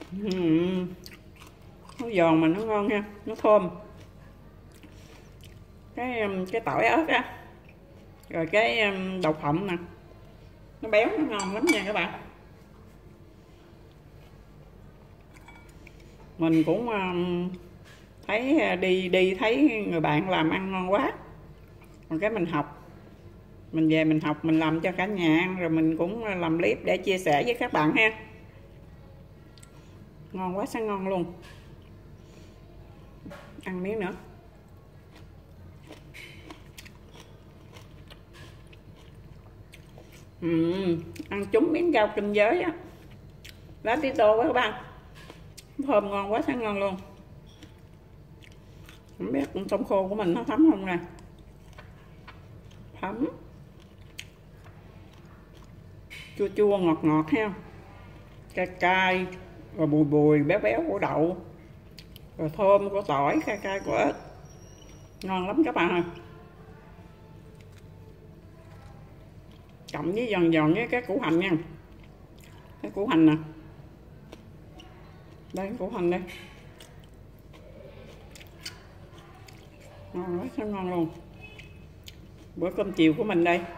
Nó giòn mà nó ngon nha, nó thơm. Cái tỏi ớt á, rồi cái đậu phộng nè, nó béo nó ngon lắm nha các bạn. Mình cũng thấy đi thấy người bạn làm ăn ngon quá, rồi cái mình học, mình về mình học, mình làm cho cả nhà ăn, rồi mình cũng làm clip để chia sẻ với các bạn ha. Ngon quá sao ngon luôn. Ăn miếng nữa. Ăn trúng miếng rau kinh giới á, lá tí tô quá các bạn, thơm ngon quá sao ngon luôn. Không biết con tôm khô của mình nó thấm không nè. Thấm, chua chua ngọt ngọt ha, cay cay, rồi bùi bùi béo béo của đậu, rồi thơm của tỏi, cay cay của ớt, ngon lắm các bạn ơi. Cộng với giòn giòn với cái củ hành nha, cái củ hành nè, đây củ hành đây, ngon quá sao ngon luôn. Bữa cơm chiều của mình đây.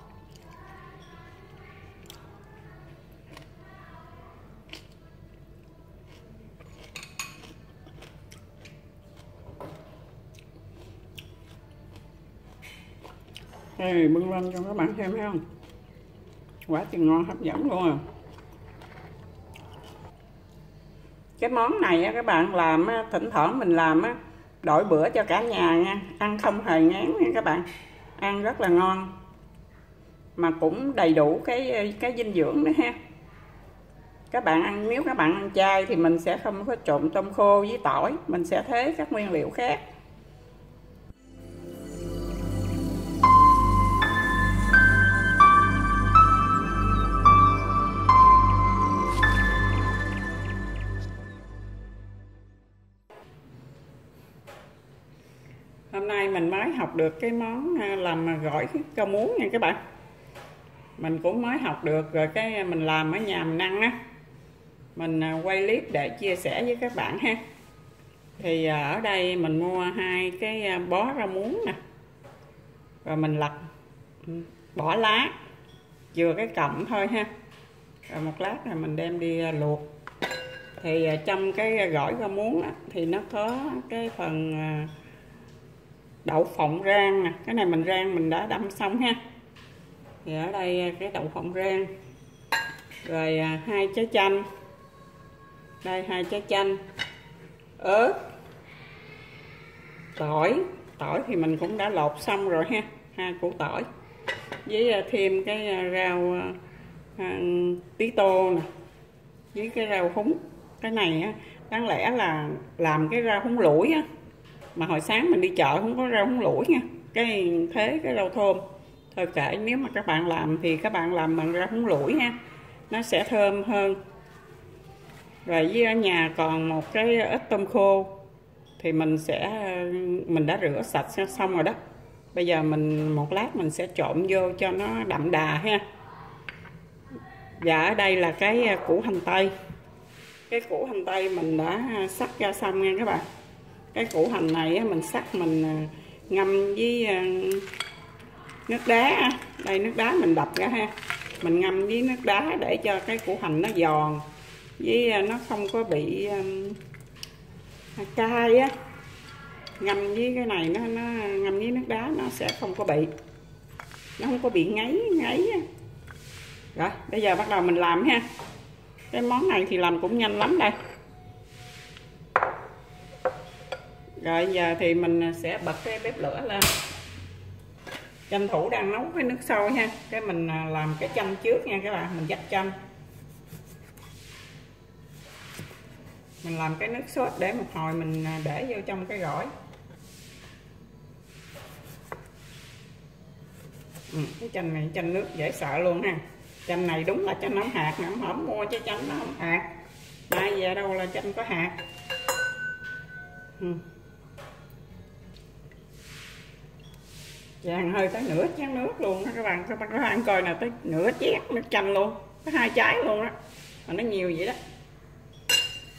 Đây bưng lên cho các bạn xem thấy không, quá chừng ngon hấp dẫn luôn à. Cái món này á, các bạn làm á, thỉnh thoảng mình làm á, đổi bữa cho cả nhà nha, ăn không hề ngán nha các bạn, ăn rất là ngon mà cũng đầy đủ cái dinh dưỡng nữa ha. Các bạn ăn, nếu các bạn ăn chay thì mình sẽ không có trộn tôm khô với tỏi, mình sẽ thế các nguyên liệu khác. Hôm nay mình mới học được cái món làm gỏi rau muống nha các bạn. Mình cũng mới học được, rồi cái mình làm ở nhà mình ăn á, mình quay clip để chia sẻ với các bạn ha. Thì ở đây mình mua 2 cái bó rau muống nè, rồi mình lặt bỏ lá, chừa cái cọng thôi ha, rồi một lát rồi mình đem đi luộc. Thì trong cái gỏi rau muống á, thì nó có cái phần đậu phộng rang nè, cái này mình rang mình đã đâm xong ha. Thì ở đây cái đậu phộng rang, rồi 2 trái chanh, đây 2 trái chanh, ớt, tỏi thì mình cũng đã lột xong rồi ha, 2 củ tỏi, với thêm cái rau tí tô nè, với cái rau húng. Cái này á, đáng lẽ là làm cái rau húng lủi á, mà hồi sáng mình đi chợ không có rau húng lủi nha, cái rau thơm thôi kệ, nếu mà các bạn làm thì các bạn làm bằng rau húng lủi ha, nó sẽ thơm hơn. Rồi với ở nhà còn một cái ít tôm khô thì mình đã rửa sạch xong rồi đó, bây giờ một lát mình sẽ trộn vô cho nó đậm đà ha. Và ở đây là cái củ hành tây, cái củ hành tây mình đã xắt ra xong nha các bạn. Cái củ hành này mình xắt mình ngâm với nước đá, đây nước đá mình đập ra ha, mình ngâm với nước đá để cho cái củ hành nó giòn, với nó không có bị cay á. Ngâm với cái này nó ngâm với nước đá nó sẽ không có bị, nó không có bị ngấy á. Rồi bây giờ bắt đầu mình làm ha. Cái món này thì làm cũng nhanh lắm đây. Rồi giờ thì mình sẽ bật cái bếp lửa lên, tranh thủ đang nấu cái nước sôi ha, cái mình làm cái chanh trước nha các bạn. Mình vắt chanh, mình làm cái nước sốt để một hồi mình để vô trong cái gỏi. Cái chanh này chanh nước dễ sợ luôn ha. Chanh này đúng là chanh nóng hạt, nè, hổng mua chứ chanh nó không hạt, mai về đâu là chanh có hạt. Vàng hơi tới nửa chén nước luôn đó các bạn có ăn coi nè, tới nửa chén nước chanh luôn, có 2 trái luôn đó, mà nó nhiều vậy đó.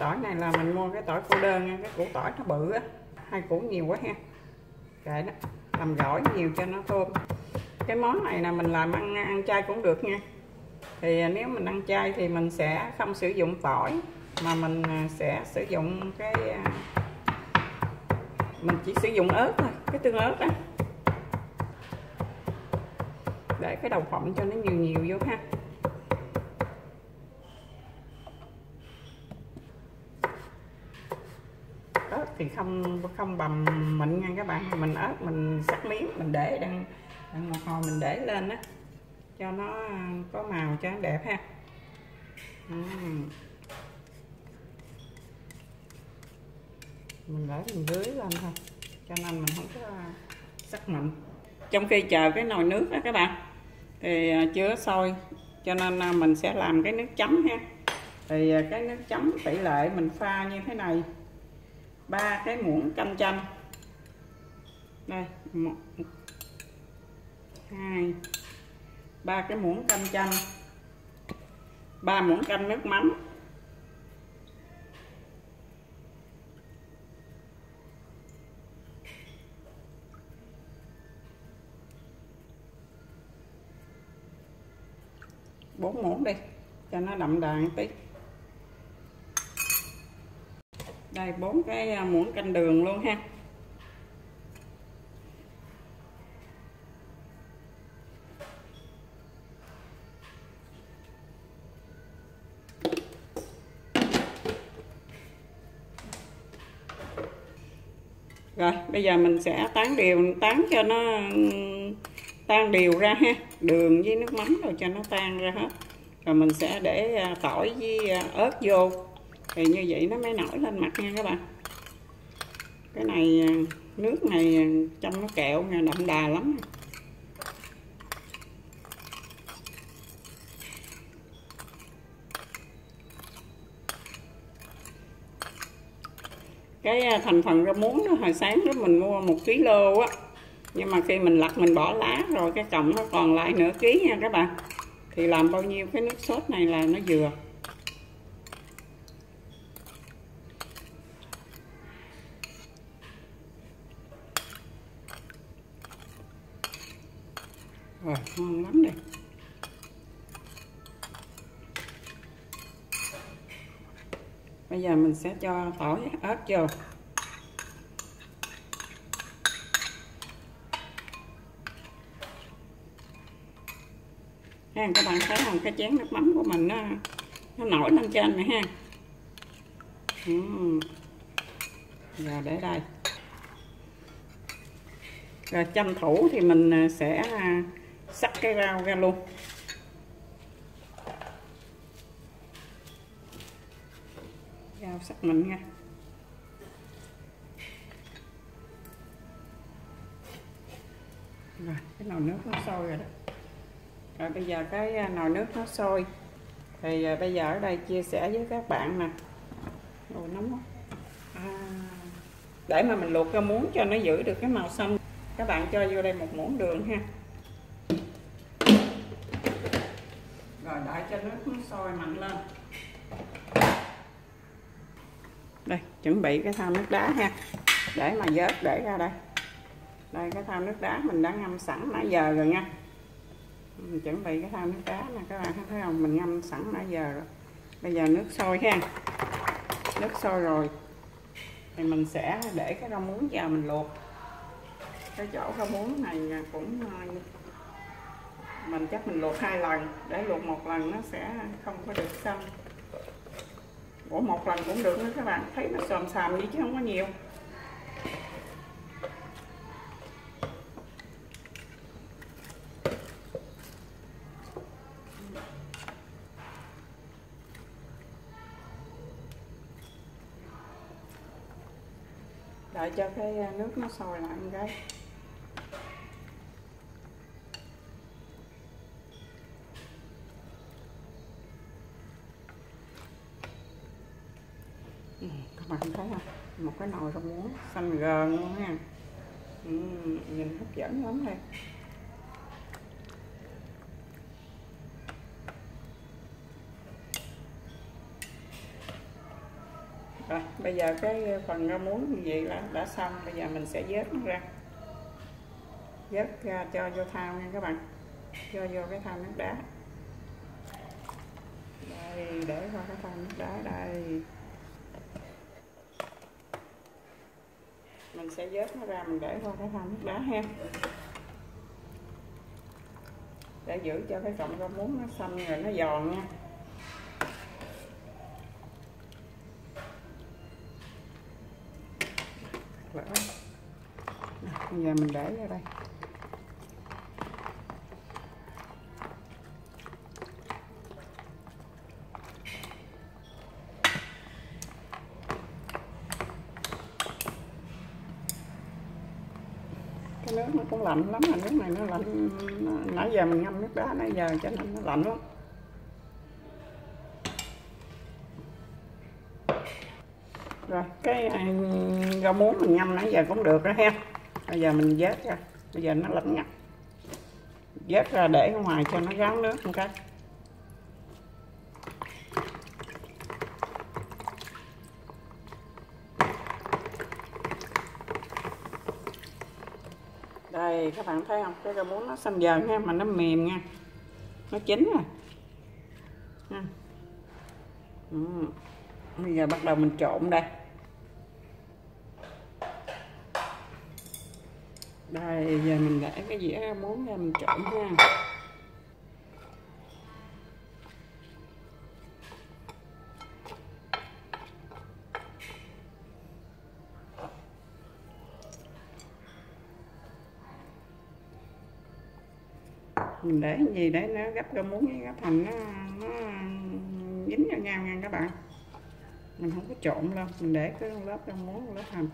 tỏi này là mình mua cái tỏi cô đơn nha, cái củ tỏi nó bự á, 2 củ nhiều quá ha. Kệ đó, làm gỏi nhiều cho nó thơm. Cái món này là mình làm ăn chay cũng được nha. Thì nếu mình ăn chay thì mình sẽ không sử dụng tỏi, mà mình sẽ sử dụng mình chỉ sử dụng ớt thôi, cái tương ớt đó, để cái đậu phộng cho nó nhiều nhiều vô ha. Ớt thì không bằm mịn nha các bạn, mình ớt mình cắt miếng, mình để đằng một hồi mình để lên á cho nó có màu cho nó đẹp ha. Mình để mình rưới lên thôi, cho nên mình không có sắc mịn. Trong khi chờ cái nồi nước đó các bạn thì chưa sôi, cho nên mình sẽ làm cái nước chấm ha. Thì cái nước chấm tỷ lệ mình pha như thế này: 3 cái muỗng canh chanh, đây 1 2 3 cái muỗng canh chanh, 3 muỗng canh nước mắm, 4 muỗng đi cho nó đậm đà một tí. Đây 4 cái muỗng canh đường luôn ha. Rồi bây giờ mình sẽ tán cho nó tan đều ra ha, đường với nước mắm rồi cho nó tan ra hết. Rồi mình sẽ để tỏi với ớt vô, thì như vậy nó mới nổi lên mặt nha các bạn. Cái này nước này trong nó kẹo nha, đậm đà lắm. Cái thành phần rau muống đó hồi sáng đó mình mua 1 kg á, nhưng mà khi mình lặt mình bỏ lá rồi cái cọng nó còn lại nửa ký nha các bạn. Thì làm bao nhiêu cái nước sốt này là nó vừa. Rồi ngon lắm đây. Bây giờ mình sẽ cho tỏi ớt vô. Ha, các bạn thấy không, cái chén nước mắm của mình nó nổi lên trên này ha. Rồi để đây. Rồi tranh thủ thì mình sẽ xắt cái rau ra luôn. Rau sắc mịn nha. Rồi cái nồi nước nó sôi rồi đó. Rồi bây giờ cái nồi nước nó sôi thì bây giờ ở đây chia sẻ với các bạn nè. Ồ, nóng quá. Để mà mình luộc rau muống cho nó giữ được cái màu xanh, các bạn cho vô đây 1 muỗng đường ha. Rồi đợi cho nước nó sôi mạnh lên. Đây chuẩn bị cái thau nước đá ha, để mà vớt để ra đây. Đây cái thau nước đá mình đã ngâm sẵn nãy giờ rồi nha. Mình chuẩn bị cái thau nước đá nè các bạn thấy không, mình ngâm sẵn nãy giờ rồi. Bây giờ nước sôi ha, nước sôi rồi thì mình sẽ để cái rau muống vào mình luộc. Cái chỗ rau muống này cũng mình chắc mình luộc 2 lần, để luộc 1 lần nó sẽ không có được xanh. Ủa 1 lần cũng được nữa các bạn, thấy nó xòm xàm vậy chứ không có nhiều. Đợi cho cái nước nó sôi lại một cái. Các bạn thấy không, một cái nồi rau muống xanh gờn luôn ha. Nhìn hấp dẫn lắm đây. Rồi bây giờ cái phần rau muống như vậy là đã xong. Bây giờ mình sẽ vớt nó ra, vớt ra cho vô thau nha các bạn, cho vô cái thau nước đá đây, để qua cái thau nước đá đây. Mình sẽ vớt nó ra, mình để qua cái thau nước đá ha, để giữ cho cái cọng rau muống nó xanh rồi nó giòn nha. Bây giờ mình để ra đây. Cái nước nó cũng lạnh lắm, mà nước này nó lạnh, nãy giờ mình ngâm nước đá nãy giờ cho nên nó lạnh lắm. Rồi cái rau muống mình ngâm nãy giờ cũng được rồi ha. Bây giờ mình vớt ra, bây giờ nó lạnh ngắt, vớt ra để ở ngoài cho nó ráo nước một cái. Đây các bạn thấy không, cái rau muống nó xanh dần ha, mà nó mềm nha, nó chín rồi ha. Bây giờ bắt đầu mình trộn đây. Đây giờ mình để cái dĩa rau muống ra mình trộn ha. Mình để cái gì để nó gấp rau muống với gấp hành nó dính vào nhau nha các bạn. Mình không có trộn đâu, mình để cái lớp rau muống lớp hành.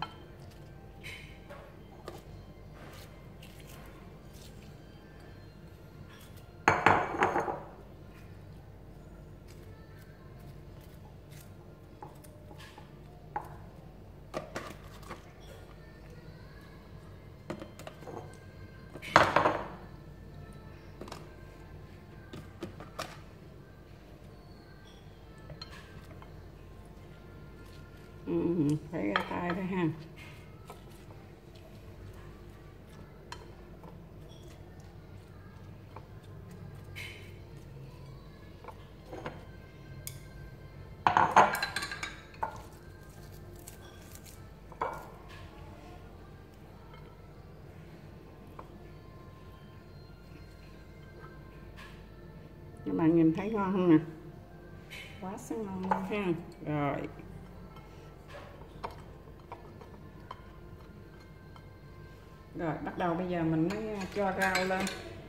Phải ra tay thôi ha. Các bạn nhìn thấy ngon không nè, quá sáng ngon luôn ha. Rồi rồi bắt đầu bây giờ mình mới cho rau lên,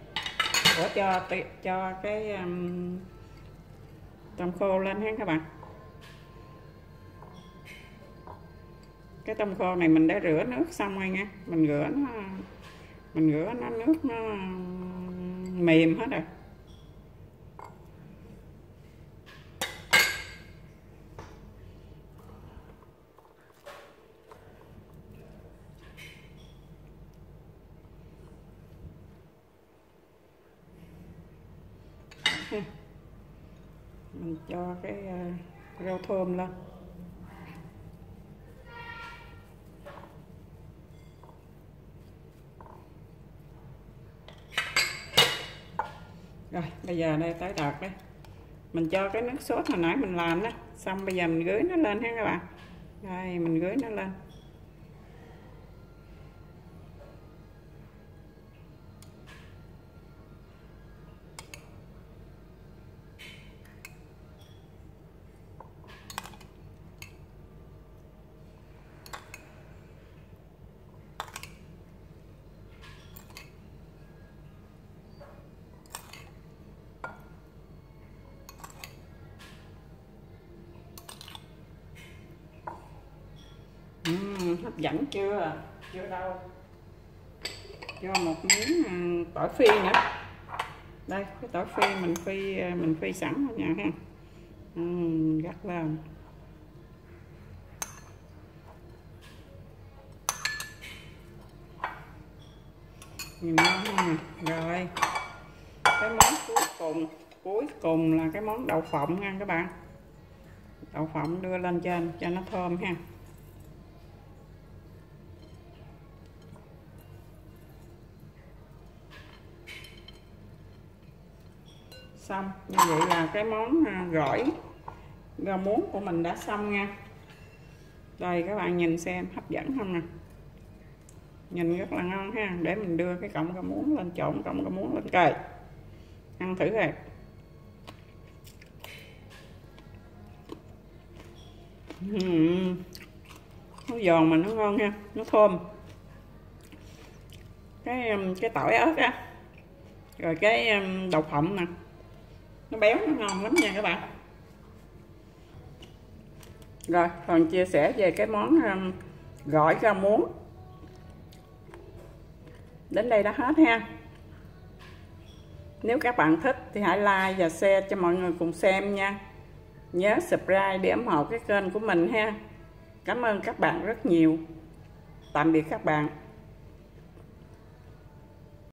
cho cái tôm khô lên ha các bạn. Cái tôm khô này mình đã rửa nước xong rồi nha, mình rửa nó nước nó mềm hết rồi. Mình cho cái rau thơm lên. Rồi bây giờ đây tới đợt đấy, mình cho cái nước sốt hồi nãy mình làm đó, xong bây giờ mình rưới nó lên ha các bạn. Đây mình rưới nó lên. Hấp dẫn chưa? Chưa đâu. Cho một miếng tỏi phi nữa. Đây cái tỏi phi mình phi sẵn ở nhà ha. Gắt lên. Nhìn ngon nè. Rồi cái món cuối cùng là cái món đậu phộng nha các bạn. đậu phộng đưa lên trên cho nó thơm ha. Xong, như vậy là cái món gỏi rau muống của mình đã xong nha. Đây các bạn nhìn xem hấp dẫn không nè. Nhìn rất là ngon ha. Để mình đưa cái cọng rau muống lên, trộn cọng rau muống lên coi. Ăn thử rồi. Nó giòn mà nó ngon ha, nó thơm. Cái tỏi ớt á, rồi cái đậu phộng nè, nó béo nó ngon lắm nha các bạn. Rồi còn chia sẻ về cái món gỏi rau muống đến đây đã hết ha. Nếu các bạn thích thì hãy like và share cho mọi người cùng xem nha. Nhớ subscribe để ủng hộ cái kênh của mình ha. Cảm ơn các bạn rất nhiều. Tạm biệt các bạn.